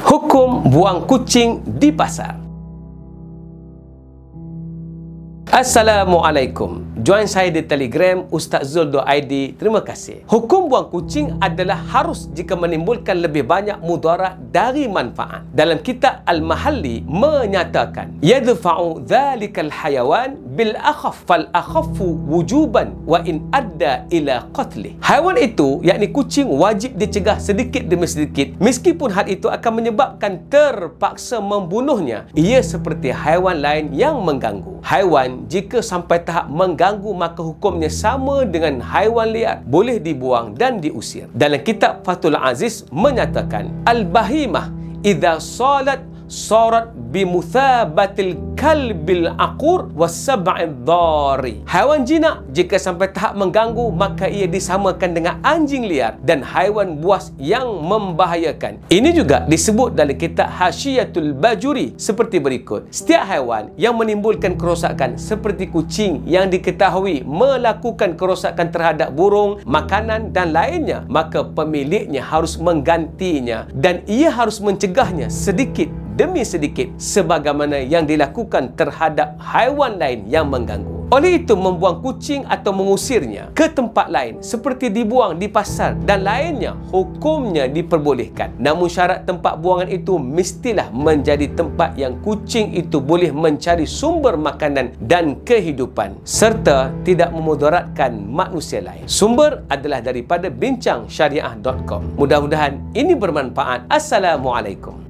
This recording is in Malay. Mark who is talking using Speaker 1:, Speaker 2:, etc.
Speaker 1: Hukum buang kucing di pasar. Assalamualaikum. Join saya di Telegram ustazzul.id. Terima kasih. Hukum buang kucing adalah harus jika menimbulkan lebih banyak mudarat dari manfaat. Dalam kitab Al-Mahalli menyatakan, yadfa'u dhalikal hayawan bil akhaf fal akhafu wujuban wa in adda ila qatlih. Haiwan itu, yakni kucing, wajib dicegah sedikit demi sedikit meskipun hal itu akan menyebabkan terpaksa membunuhnya. Ia seperti haiwan lain yang mengganggu. Haiwan jika sampai tahap mengganggu, maka hukumnya sama dengan haiwan liar, boleh dibuang dan diusir. Dalam kitab Fathul Aziz menyatakan, al-bahimah idza salat sarat bimuthabatil kalbil aqur was-sab'id dhari. Haiwan jinak jika sampai tahap mengganggu, maka ia disamakan dengan anjing liar dan haiwan buas yang membahayakan. Ini juga disebut dalam kitab Hasyiatul Bajuri seperti berikut: setiap haiwan yang menimbulkan kerosakan seperti kucing yang diketahui melakukan kerosakan terhadap burung, makanan dan lainnya, maka pemiliknya harus menggantinya dan ia harus mencegahnya sedikit demi sedikit sebagaimana yang dilakukan terhadap haiwan lain yang mengganggu. Oleh itu, membuang kucing atau mengusirnya ke tempat lain seperti dibuang di pasar dan lainnya, hukumnya diperbolehkan. Namun syarat tempat buangan itu mestilah menjadi tempat yang kucing itu boleh mencari sumber makanan dan kehidupan serta tidak memudaratkan manusia lain. Sumber adalah daripada bincangsyariah.com. Mudah-mudahan ini bermanfaat. Assalamualaikum.